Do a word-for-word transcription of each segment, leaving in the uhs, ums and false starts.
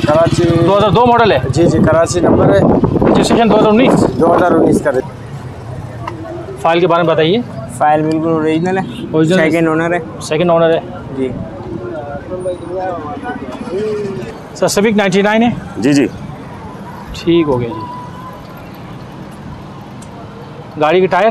कराची दो हज़ार दो मॉडल है। जी जी, कराची नंबर है। रजिस्ट्रेशन दो हज़ार उन्नीस दो हज़ार उन्नीस का। फाइल के बारे में बताइए। फाइल बिल्कुल ओरिजिनल है, ओरिजिनल सेकंड ओनर है। सेकंड ओनर है जी सर। सिविक नाइन्टी नाइन है। जी जी ठीक हो गया जी। गाड़ी के टायर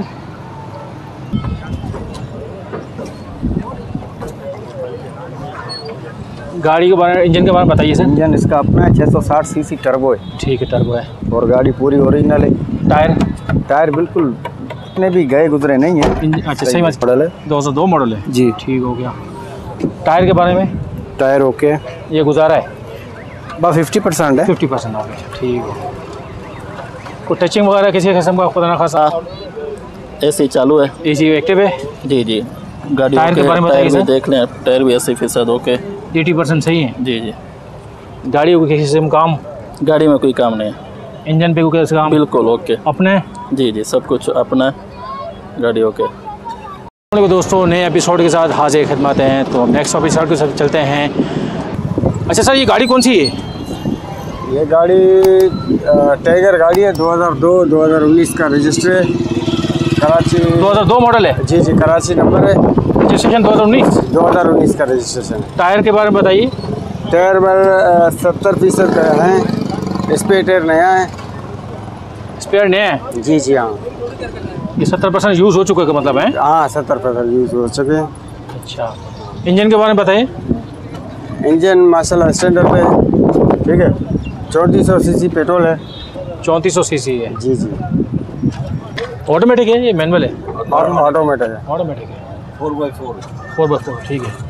गाड़ी के बारे में, इंजन के बारे में बताइए सर। इंजन इसका अपना है, छः सौ साठ सीसी टर्बो है। ठीक है, टर्बो है। और गाड़ी पूरी ओरिजिनल है। टायर टायर बिल्कुल इतने भी गए गुजरे नहीं है। अच्छा, सही मॉडल है, दो हज़ार दो मॉडल है जी। ठीक हो गया। टायर के बारे में? टायर ओके, ये गुजारा है बस फिफ्टी परसेंट है। फिफ्टी परसेंट हो गया, ठीक हो। कोई टचिंग वगैरह किसी किस्म का खुदा ना खासा? ऐसे चालू है। ए सी एक्टिव है। जी जी। गाड़ी टायर के बारे में बताइए सर। देख लें, टायर भी अस्सी फीसद ओके, एटी परसेंट सही है। जी जी। गाड़ी को किसी किस्म काम? गाड़ी में कोई काम नहीं है। इंजन पे कोई काम? बिल्कुल ओके अपने? जी जी, सब कुछ अपना, गाड़ी ओके। तो दोस्तों, नए एपिसोड के साथ हाजिर खिदमत हैं। तो हम नेक्स्ट एपिसोड के साथ चलते हैं। अच्छा सर, ये गाड़ी कौन सी है? ये गाड़ी टाइगर गाड़ी है, दो हज़ार दो दो हज़ार उन्नीस का रजिस्टर है। कराची दो हज़ार दो मॉडल है। जी जी, कराची नंबर है। रजिस्ट्रेशन दो हज़ार उन्नीस दो हज़ार उन्नीस का रजिस्ट्रेशन है। टायर के बारे में बताइए। टायर में सत्तर फीसद हैं, स्पेयर टायर नया है। स्पेयर नया है? जी जी हाँ। ये सत्तर परसेंट यूज़ हो चुका है मतलब है? हाँ, सत्तर परसेंट यूज़ हो चुके हैं। अच्छा, इंजन के बारे में बताइए। इंजन माशाल्लाह स्टैंडर्ड पे, ठीक है। चौंतीस सौ सी सी पेट्रोल है। चौंतीस सौ सी सी है। जी जी। ऑटोमेटिक है ये मैनुअल है? ऑटोमेटिक है। ऑटोमेटिक है। Four by four four by four ठीक है।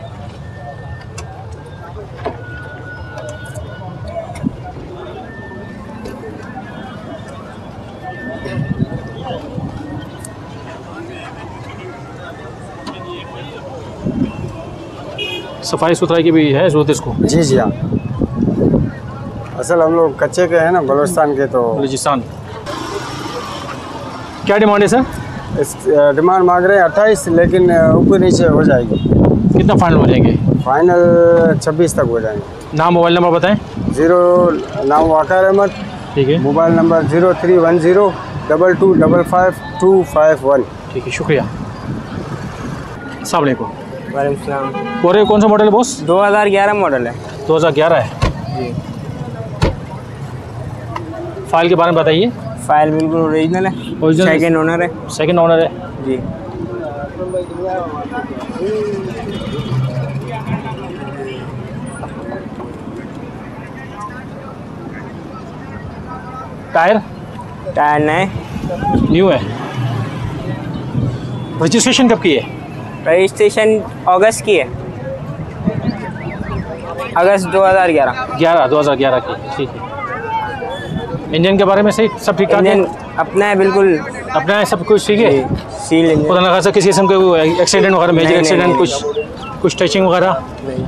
सफाई सुथराई की भी है जरूरत इसको? जी जी हाँ। असल हम लोग कच्चे के हैं ना, बलूचिस्तान के, तो बलूचिस्तान। क्या डिमांड है सर? इस डिमांड मांग रहे हैं अट्ठाईस, लेकिन ऊपर नीचे हो जाएगी। कितना फाइनल हो जाएंगे? फाइनल छब्बीस तक हो जाएंगे। नाम मोबाइल नंबर बताएं। ज़ीरो नाम वाकर अहमद, ठीक है। Mobile number zero three one zero double two double five two five one. ठीक है, शुक्रिया। अस्सलाम वालेकुम। वालेकुम सलाम। और ये कौन सा मॉडल है बॉस? दो हज़ार ग्यारह मॉडल है। दो हज़ार ग्यारह है जी। फाइल के बारे में बताइए। फाइल बिल्कुल ओरिजिनल है, ओरिजिनल सेकंड ओनर है। सेकंड ओनर है जी। टायर? टायर नए न्यू है। रजिस्ट्रेशन कब की है? रजिस्ट्रेशन अगस्त की है, अगस्त दो हज़ार ग्यारह। ग्यारह दो हज़ार ग्यारह की, ठीक है। इंजन के बारे में सही सब ठीक ठाक है? अपना है बिल्कुल, अपना है सब कुछ ठीक है। Seal engine. खुदा ना खासा किसी किस्म के एक्सीडेंट वगैरह, मेजर एक्सीडेंट, कुछ कुछ टचिंग वगैरह?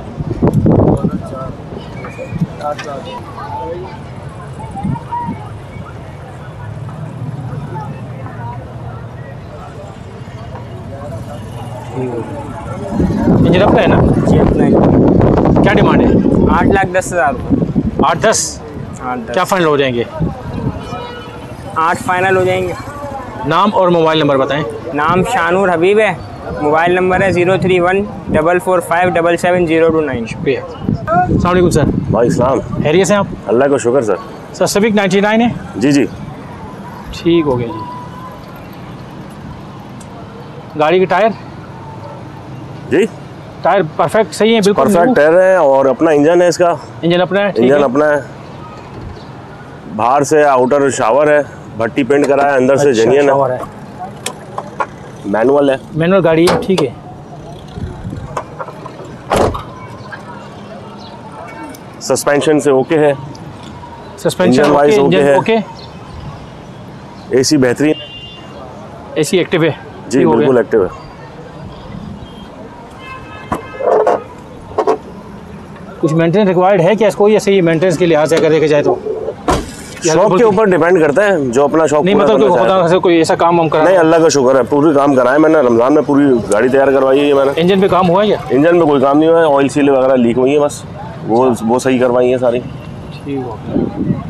इंजन अपना है ना? जी अपना है। क्या डिमांड है? आठ लाख दस हज़ार रुपये। आठ दस? आठ दस। क्या फाइनल हो जाएंगे? आठ फाइनल हो जाएंगे। नाम और मोबाइल नंबर बताएं। नाम शानूर हबीब है, मोबाइल नंबर है zero three one double four five double seven zero two nine. शुक्रिया। अस्सलाम वालेकुम सर। भाई सलाम। खैरियत से आप? अल्लाह का शुक्र sir. Sir Civic ninety nine है? जी जी। ठीक हो गया जी। गाड़ी के टायर? जी टायर परफेक्ट सही है? बिल्कुल परफेक्ट टायर है, और अपना इंजन है इसका। इंजन अपना है? इंजन अपना है। बाहर से आउटर शावर है, भट्टी पेंट करा है, अंदर से जेन्युइन है, है। मैनुअल है। मैनुअल गाड़ी है, ठीक है। सस्पेंशन से ओके है, सस्पेंशन इंजन वाइज ओके है, ओके। एसी बेहतरीन, एसी एक्टिव है? जी बिल्कुल एक्टिव है। कुछ मेंटेनेंस रिक्वायर्ड है क्या इसको, या सही मेंटेनेंस के लिहाज से अगर देखा जाए तो? शॉप के ऊपर डिपेंड करता है, जो अपना शॉप नहीं मतलब कोई खुदा से कोई ऐसा काम हम करा? नहीं, अल्लाह का शुक्र है, पूरी काम कराए मैंने। रमजान में पूरी गाड़ी तैयार करवाई है मैंने। इंजन पे काम हुआ है क्या? इंजन में कोई काम नहीं हुआ है, ऑयल सील वगैरह लीक हुई है, बस वो वो सही करवाई है सारी। ठीक हो गया।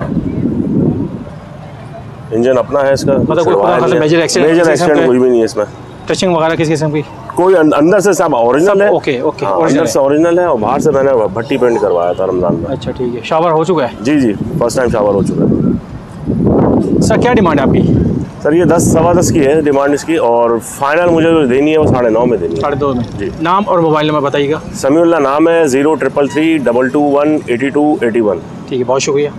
इंजन अपना है इसका, मतलब कोई छुड़वाया पुराना नहीं है। मेजर एक्सीडेंट मेजर किसी एक्सीडेंट किस्म कुछ भी नहीं है इसमें। टचिंग वगैरह किस किस्म की? कोई अं- अंदर से सब ओरिजिनल है। ओके ओके हाँ, ओरिजिनल अंदर है। से ओरिजिनल है और बाहर से मैंने भट्टी पेंट करवाया था रमजान में। अच्छा ठीक है। शावर हो चुका है? जी जी, फर्स्ट टाइम शावर हो चुका है। सर क्या डिमांड है आपकी? सर ये दस सवा दस की है डिमांड इसकी, और फाइनल मुझे जो देनी है वो साढ़े नौ में देनी है। साढ़े दो में जी। नाम और मोबाइल नंबर बताइएगा। समीउल्लाह नाम है, zero triple three double two one eighty two eighty one. ठीक है, बहुत शुक्रिया।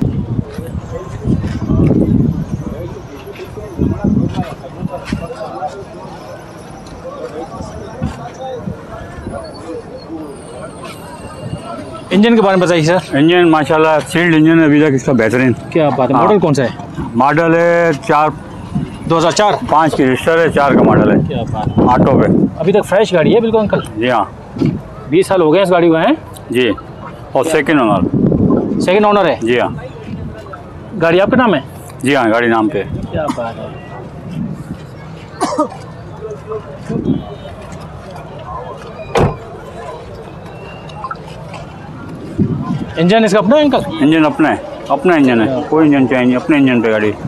इंजन के बारे में बताइए सर। इंजन माशाल्लाह सील्ड इंजन है अभी तक इसका बेहतरीन। क्या बात है। हाँ। मॉडल कौन सा है? मॉडल है चार दो हज़ार चार। पाँच की रजिस्टर है, चार का मॉडल है, क्या बात है। ऑटो पे। अभी तक फ्रेश गाड़ी है बिल्कुल अंकल? जी हाँ बीस साल हो गए इस गाड़ी को हैं? जी, और सेकंड ओनर। सेकंड ओनर है? जी हाँ गाड़ी आपके नाम है? जी हाँ, गाड़ी नाम पे। क्या बात है। इंजन इसका अपना है अंकल? इंजन अपना है, अपना इंजन है, कोई इंजन चाहिए, अपने इंजन पे गाड़ी।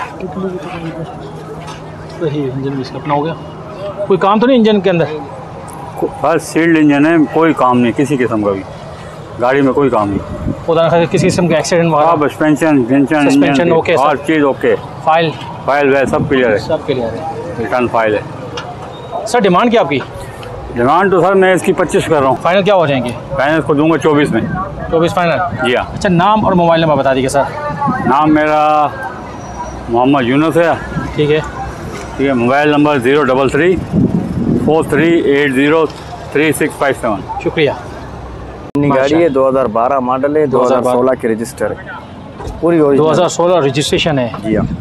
सही, इंजन भी इसका अपना हो गया। कोई काम तो नहीं इंजन के अंदर? बस सील्ड इंजन है, कोई काम नहीं किसी किस्म का भी, गाड़ी में कोई काम नहीं। खुदा न खास्ता किसी किस्म का एक्सीडेंट वगैरह? हाँ, सस्पेंशन पेंशन सस्पेंशन ओके, हर सब? चीज़ ओके। फाइल? फाइल वह सब क्लियर है, सब क्लियर है। रिटर्न फाइल है। सर डिमांड क्या आपकी? डिमांड तो सर मैं इसकी पच्चीस कर रहा हूँ, फाइनल क्या हो जाएंगे? फाइनेंस को दूंगा चौबीस में। चौबीस फाइनल? जी हाँ। अच्छा, नाम और मोबाइल नंबर बता दीजिए सर। नाम मेरा मोहम्मद यूनुस है। ठीक है। ठीक है, mobile number zero double three four three eight zero three six five seven. शुक्रिया। अपनी गाड़ी है, दो हज़ार बारह मॉडल है, दो हज़ार सोलह की रजिस्टर है, पूरी दो ओरिजिनल। हज़ार सोलह रजिस्ट्रेशन है? जी हाँ।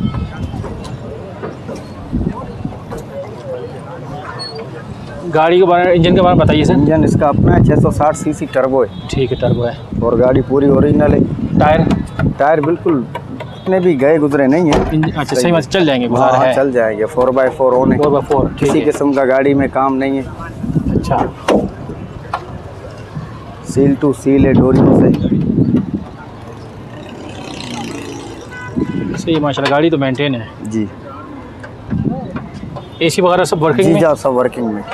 गाड़ी के बारे में, इंजन के बारे में बताइए सर। इंजन इसका अपना है, छः सौ साठ सीसी टर्बो है। ठीक है, टर्बो है। और गाड़ी पूरी ओरिजिनल है। टायर? टायर बिल्कुल इतने भी गए गुजरे नहीं है। इंजन अच्छा सही बात, चल जाएंगे? गुजार हाँ, है? चल जाएंगे। फोर बाई फोर ओन है, फोर बाई फोर। ठीक किसी है। किस्म का गाड़ी में काम नहीं है। अच्छा, सील टू सील है डोरियों से। सही माशाल्लाह, गाड़ी तो मेंटेन है। जी एसी वगैरह सब वर्किंग जी में? जा सब वर्किंग में,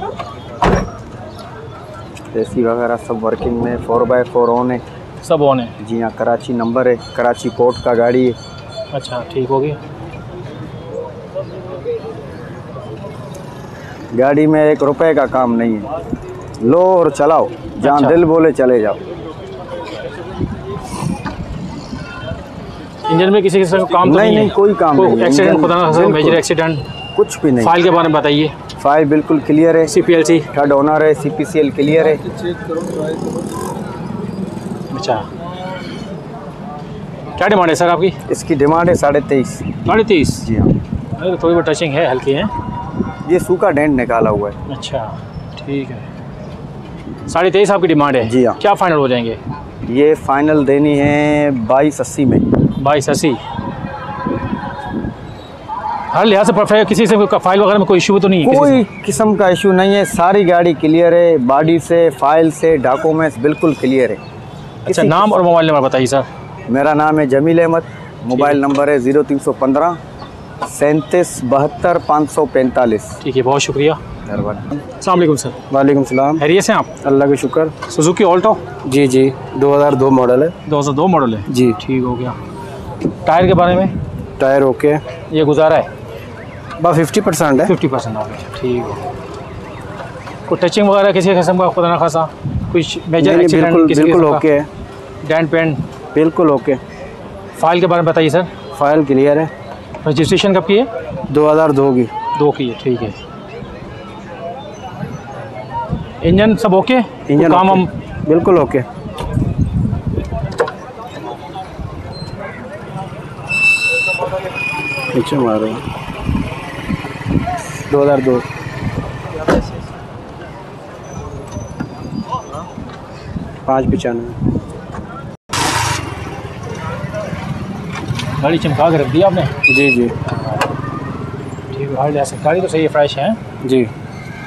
एसी वगैरह सब वर्किंग में। फोर बाई फोर ओन है। सब ऑन है? जी हाँ, कराची नंबर है, कराची पोर्ट का गाड़ी है। अच्छा, ठीक होगी। गाड़ी में एक रुपए का काम नहीं है, लो और चलाओ, जहाँ अच्छा। दिल बोले चले जाओ। इंजन में किसी किस्म का काम तो नहीं नहीं नहीं है? कोई काम नहीं है। एक्सीडेंट, इंजन खुदा ना खास्ता बिल्कुल मेजर एक्सीडेंट? कुछ भी नहीं। फाइल के बारे में बताइए। फाइल बिल्कुल क्लियर है, C P L C? Third owner है, C P C L clear है। अच्छा, क्या डिमांड है सर आपकी? इसकी डिमांड है साढ़े तेईस। साढ़े तीस? जी हाँ। अरे तो थोड़ी बहुत टचिंग है, हल्की है। ये सूखा डेंट निकाला हुआ है। अच्छा ठीक है, साढ़े तेईस आपकी डिमांड है? जी हाँ। क्या फाइनल हो जाएंगे? ये फाइनल देनी है बाईस अस्सी में। बाईस अस्सी? हर लिहाज से परफेक्ट, किसी से कोई फाइल वगैरह में कोई इशू तो नहीं है? किसी कोई किस्म का इशू नहीं है, सारी गाड़ी क्लियर है, बॉडी से, फाइल से, डॉक्यूमेंट्स बिल्कुल क्लियर है। से? अच्छा, नाम और मोबाइल नंबर बताइए सर। मेरा नाम है जमील अहमद, मोबाइल नंबर है ज़ीरो तीन सौ पंद्रह सैंतीस बहत्तर पाँच सौ पैंतालीस। ठीक है, बहुत शुक्रिया। मेहरबानी। अस्सलाम वालेकुम सर। वालेकुम सलाम। खैरियत से हैं आप? अल्लाह का शुक्र। Suzuki Alto? जी जी, दो हज़ार दो मॉडल है। दो हज़ार दो मॉडल है? जी। ठीक हो गया। टायर के बारे में? टायर ओके, ये गुजारा है? बस फिफ्टी परसेंट है। फिफ्टी परसेंट हो गया, ठीक हो। कोई टचिंग वगैरह किसी किस्म का खुदा ना खासा कुछ मेजर एक्सीडेंट बिल्कुल किसी बिल्कुल किस्म का? ओके है, डेंट पेंट? बिल्कुल ओके। फाइल के बारे में बताइए सर। फाइल क्लियर है। रजिस्ट्रेशन कब की है? दो हज़ार दो की। दो की है, ठीक है। इंजन सब ओके? इंजन काम ओके, हम बिल्कुल ओके। पीछे मारो। दो हज़ार दो। पाँच पचानवे। गाड़ी चमका के रख दी आपने? जी जी ठीक है, हर लिहाज से गाड़ी तो सही है, फ्रेश है। जी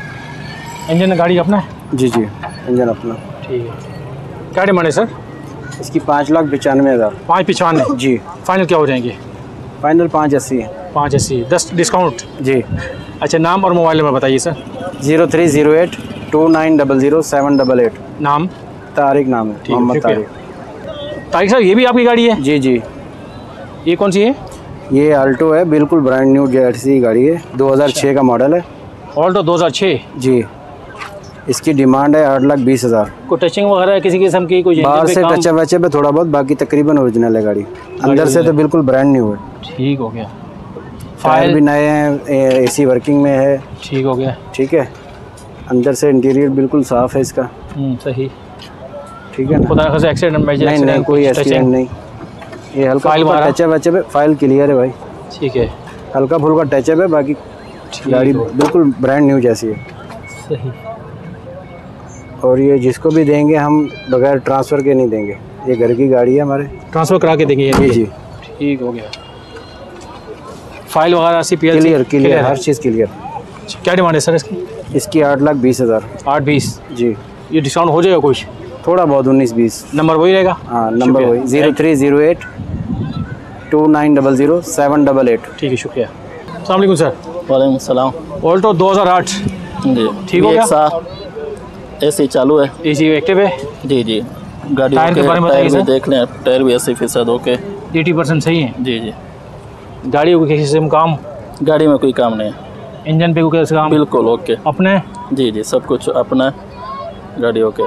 इंजन गाड़ी अपना है? जी जी, इंजन अपना। ठीक है। क्या डिमांड है सर? इसकी पाँच लाख पचानवे हज़ार। पाँच पचानवे जी। फाइनल क्या हो जाएंगे? फाइनल पाँच अस्सी है। पाँच अस्सी, दस डिस्काउंट। जी। अच्छा, नाम और मोबाइल नंबर बताइए sir. Zero three zero eight two nine double zero seven double eight. नाम? तारिक नाम है, मोहम्मद तारिक। तारिक साहब, ये भी आपकी गाड़ी है? जी जी। ये कौन सी है? ये आल्टो है, बिल्कुल ब्रांड न्यू जर्सी गाड़ी है, दो हज़ार छह का मॉडल है। ऑल्टो दो हज़ार छह? जी। इसकी डिमांड है आठ लाख बीस हज़ार। कोई टचिंग वगैरह किसी किस्म की? कोई बाहर से टच वचे पे थोड़ा बहुत, बाकी तकरीबन ओरिजिनल है गाड़ी। अंदर से तो बिल्कुल ब्रांड न्यू है। ठीक हो गया। टायर भी नए हैं, एसी वर्किंग में है। ठीक हो गया। ठीक है। अंदर से इंटीरियर बिल्कुल साफ़ है इसका। सही। ठीक है ना? खुदा का एक्सीडेंट मेजर? नहीं नहीं, कोई एक्सीडेंट नहीं। ये हल्का फुल्का टचअप वचअप है, फाइल क्लियर है भाई। ठीक है। हल्का फुल्का टचअप है, बाकी गाड़ी बिल्कुल ब्रांड न्यू जैसी है। सही। और ये जिसको भी देंगे हम बगैर ट्रांसफ़र के नहीं देंगे, ये घर की गाड़ी है हमारे। ट्रांसफ़र करा के देंगे? जी जी। ठीक हो गया। फाइल वगैरह C P L? Clear clear, हर चीज़ क्लियर। क्या डिमांड है सर इसकी? इसकी आठ लाख बीस हज़ार। आठ बीस? जी। ये डिस्काउंट हो जाएगा कुछ? थोड़ा बहुत, उन्नीस बीस। नंबर वही रहेगा? हाँ, नंबर वही, zero three zero eight two nine double zero seven double eight. ठीक है, शुक्रिया। अस्सलाम वालेकुम सर। वालेकुम सलाम। ऑल्टो दो हज़ार आठ? जी। ठीक हो गया? एसी चालू है? एसी एक्टिव है? जी जी। गाड़ी टायर के बारे में बताइए भी सर। देख लें, टायर भी अस्सी फीसद ओके। एटी परसेंट सही है? जी जी। गाड़ी को किसी किस्म काम? गाड़ी में कोई काम नहीं है। इंजन पे कोई काम? बिल्कुल ओके। अपने? जी जी, सब कुछ अपना, गाड़ी ओके।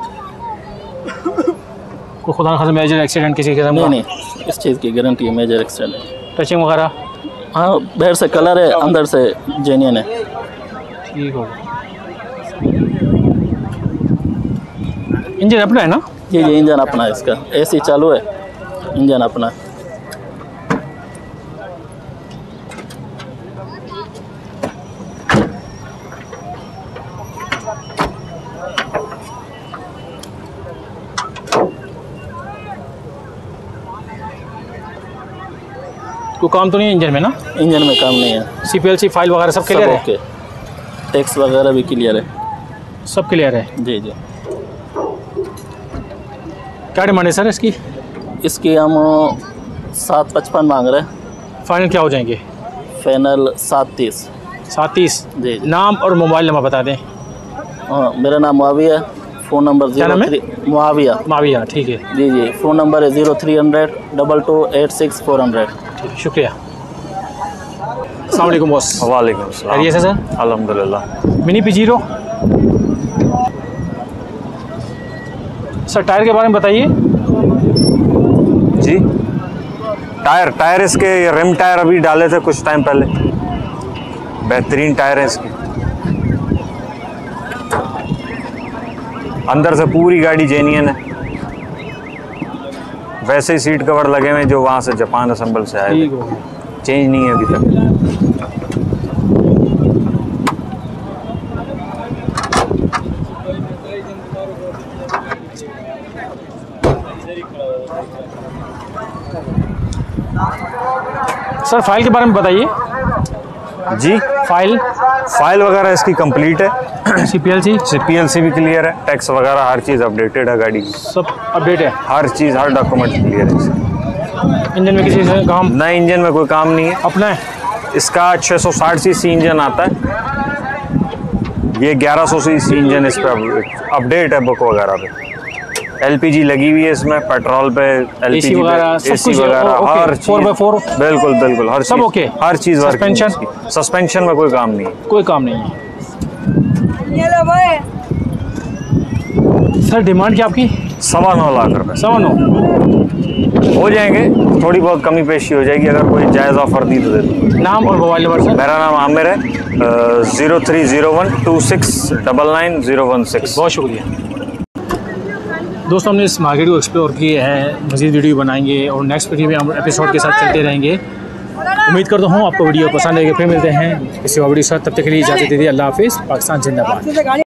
कोई खुदा खासा मेजर एक्सीडेंट किसी किस्म नहीं का? नहीं, इस चीज़ की गारंटी है, मेजर एक्सीडेंट है। टचिंग वगैरह? हाँ, बाहर से कलर है, अंदर से जेन्युइन है। ठीक हो। इंजन अपना है ना? जी जी, इंजन अपना है इसका। एसी चालू है, इंजन अपना है। कोई काम तो नहीं है इंजन में ना? इंजन में काम नहीं है। C P L C file वगैरह सब क्लियर है? ओके। टैक्स वगैरह भी क्लियर है? सब क्लियर है। जी जी। क्या डिमांड है सर इसकी? इसकी हम सात पचपन मांग रहे हैं। फाइनल क्या हो जाएंगे? फाइनल सात तीस। सात तीस? जी। नाम और मोबाइल नंबर बता दें। हाँ, मेरा नाम मुआविया है, फ़ोन नंबर क्या नाम जीरो है? थ्री मुआविया। माविया, ठीक है। जी जी, फ़ोन नंबर है zero three hundred double two eight six four hundred. ठीक, शुक्रिया। अस्सलाम वालेकुम बॉस। वालेकुम अस्सलाम। खैरियत है सर? अल्हम्दुलिल्लाह। Mini Pajero sir, tyre के बारे में बताइए। जी। टायर टायर इसके रिम टायर अभी डाले थे कुछ टाइम पहले, बेहतरीन टायर है इसके। अंदर से पूरी गाड़ी जेन्युइन है, वैसे ही सीट कवर लगे हुए जो वहाँ से जापान असम्बल से आए ठीक थे, हो गया। चेंज नहीं है अभी तक। सर फाइल के बारे में बताइए। जी। फाइल फाइल वगैरह इसकी कंप्लीट है। C P L C? C P L C भी क्लियर है, टैक्स वगैरह हर चीज़ अपडेटेड है गाड़ी की। सब अपडेट है? हर चीज़, हर डॉक्यूमेंट क्लियर है इसकी। इंजन में किसी से काम? नए इंजन में कोई काम नहीं है। अपना है? इसका छह सौ साठ सी सी इंजन आता है, ये ग्यारह सौ सी सी इंजन इस पर अपडेट है बुक वगैरह पे। एल पी जी लगी हुई है इसमें, पेट्रोल पे एल पी जी वगैरह सब एसी कुछ वगैरह हर चीज़ फोर बाई फोर? बिल्कुल बिल्कुल, हर सब चीज़ ओके? हर चीज़ वर्किंग है सस्पेंशन? इसकी। सस्पेंशन में कोई काम नहीं है। कोई काम नहीं है। सर डिमांड क्या आपकी? सवा नौ लाख रुपए। सवा नौ? हो जाएंगे, थोड़ी बहुत कमी पेशी हो जाएगी, अगर कोई जायज़ ऑफर दी तो दे दो। नाम और मोबाइल नंबर सर? मेरा नाम आमिर है, zero three zero one two six double nine zero one six. बहुत शुक्रिया दोस्तों, हमने इस मार्केट को एक्सप्लोर किए हैं, मज़ीद वीडियो बनाएंगे और नेक्स्ट वीडियो में हम एपिसोड के साथ चलते रहेंगे। उम्मीद करता हूँ आपको वीडियो पसंद आएगी। फिर मिलते हैं किसी और वीडियो के साथ, तब तक के लिए इजाज़त दीजिए। अल्लाह हाफिज़। पाकिस्तान जिंदाबाद।